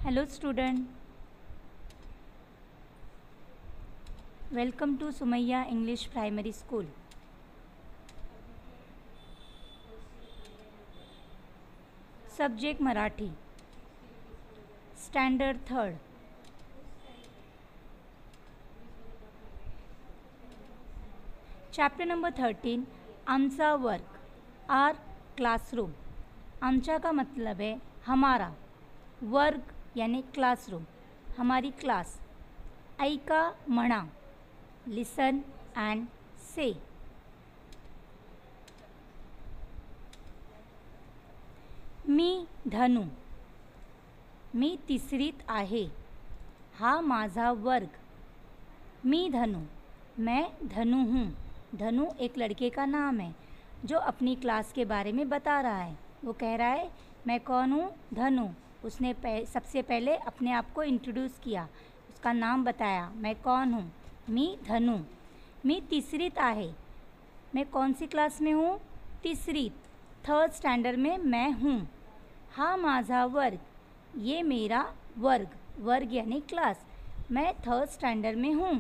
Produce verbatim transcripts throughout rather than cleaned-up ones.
Hello student, welcome to Sumaya English Primary School. Subject Marathi, Standard third. Chapter number thirteen, आमचा वर्ग, are classroom. आमचा का मतलब है हमारा, वर्ग यानी क्लासरूम, हमारी क्लास. ऐका म्हणा, लिसन अँड से. मी धनु, मी तिसरीत आहे. हा माझा वर्ग. मी धनु, मैं धनु हूँ. धनु एक लड़के का नाम है जो अपनी क्लास के बारे में बता रहा है. वो कह रहा है मैं कौन हूँ, धनु. उसने पह, सबसे पहले अपने आप को इंट्रोड्यूस किया, उसका नाम बताया, मैं कौन हूँ. मी धनु. मी तिसरीत आहे. मैं कौन सी क्लास में हूँ, तीसरी, थर्ड स्टैंडर्ड में मैं हूँ. हा माझा वर्ग, ये मेरा वर्ग. वर्ग यानी क्लास. मैं थर्ड स्टैंडर्ड में हूँ.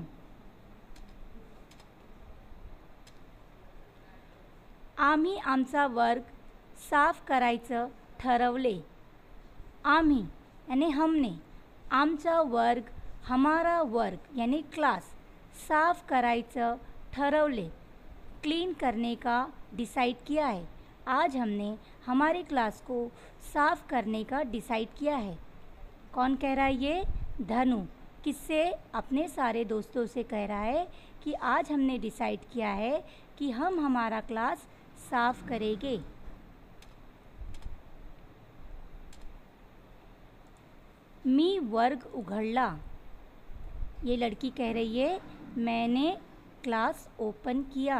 आम्ही आमचा वर्ग साफ करायचं ठरवले. आम्ही यानी हमने, आमचा वर्ग, हमारा वर्ग यानी क्लास, साफ करायचं ठरवले, क्लीन करने का डिसाइड किया है. आज हमने हमारी क्लास को साफ करने का डिसाइड किया है. कौन कह रहा है ये, धनु. किससे, अपने सारे दोस्तों से कह रहा है कि आज हमने डिसाइड किया है कि हम हमारा क्लास साफ करेंगे. मी वर्ग उघडला. ये लड़की कह रही है मैंने क्लास ओपन किया.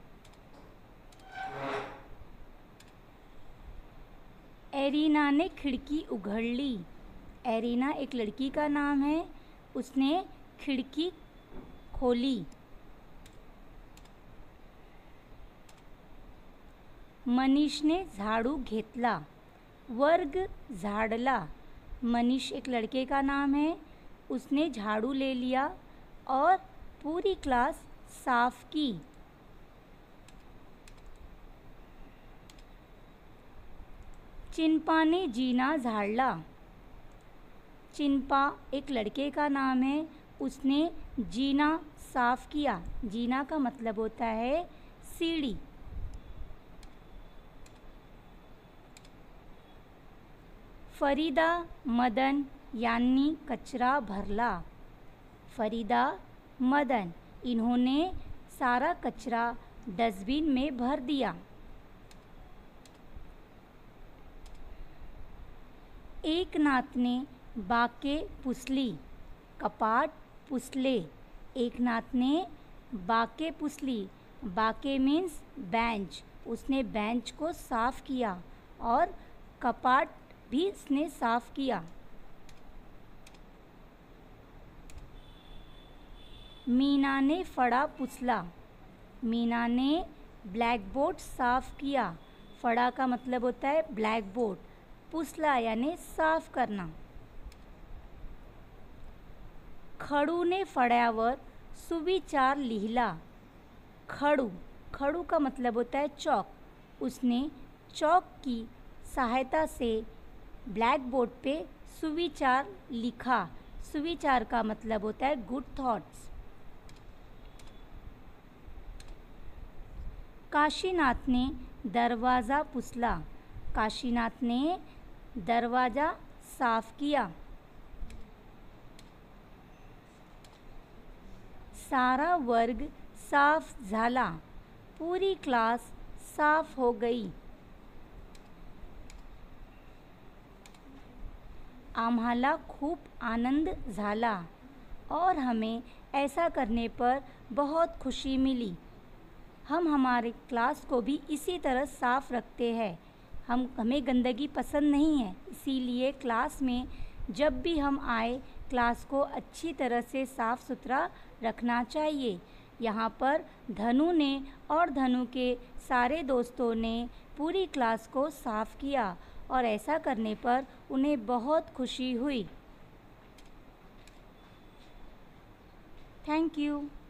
एरिना ने खिड़की उघडली. एरिना एक लड़की का नाम है, उसने खिड़की खोली. मनीष ने झाड़ू घेतला. वर्ग झाड़ला. मनीष एक लड़के का नाम है, उसने झाड़ू ले लिया और पूरी क्लास साफ की. चिंपा ने जीना झाड़ला. चिंपा एक लड़के का नाम है, उसने जीना साफ किया. जीना का मतलब होता है सीढ़ी. फरीदा, मदन यांनी कचरा भरला. फरीदा, मदन, इन्होंने सारा कचरा डस्टबिन में भर दिया. एकनाथने बाके पुसली. कपाट पुसले. एकनाथने बाके पुसली. बाके मीन्स बेंच. उसने बेंच को साफ किया और कपाट भी उसने साफ किया. मीना ने फड़ा पुसला. मीना ने ब्लैक बोर्ड साफ किया. फड़ा का मतलब होता है ब्लैक बोर्ड. पुसला यानी साफ करना. खडू ने फळ्यावर सुविचार लिहिला. खडू, खडू का मतलब होता है चौक. उसने चौक की सहायता से ब्लैक बोर्ड पे सुविचार लिखा. सुविचार का मतलब होता है गुड थॉट्स. काशीनाथ ने दरवाज़ा पुसला. काशीनाथ ने दरवाज़ा साफ किया. सारा वर्ग साफ झाला. पूरी क्लास साफ हो गई. आम्हाला खूप आनंद झाला और हमें ऐसा करने पर बहुत खुशी मिली. हम हमारे क्लास को भी इसी तरह साफ रखते हैं. हम हमें गंदगी पसंद नहीं है, इसीलिए क्लास में जब भी हम आए क्लास को अच्छी तरह से साफ सुथरा रखना चाहिए. यहाँ पर धनु ने और धनु के सारे दोस्तों ने पूरी क्लास को साफ किया और ऐसा करने पर उन्हें बहुत खुशी हुई. Thank you.